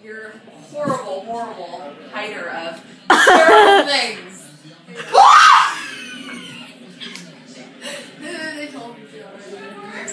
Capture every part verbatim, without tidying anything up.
You're a horrible, horrible hider of terrible things. They told me to already.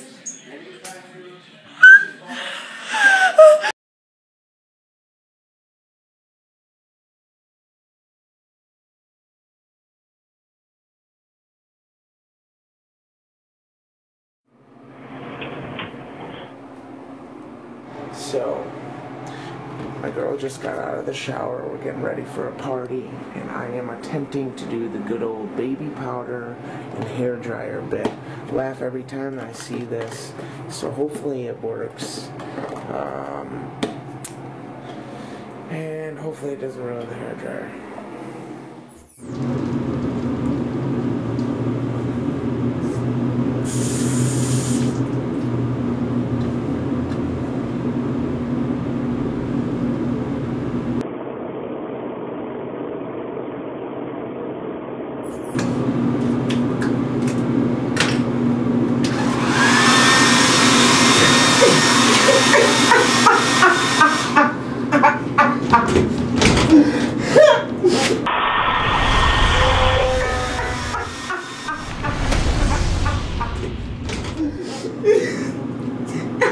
So, my girl just got out of the shower, we're getting ready for a party, and I am attempting to do the good old baby powder and hair dryer bit. Laugh every time I see this, so hopefully it works. Um, and hopefully it doesn't ruin the hair dryer.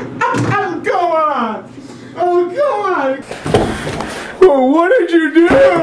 Oh, come on! Oh, what did you do?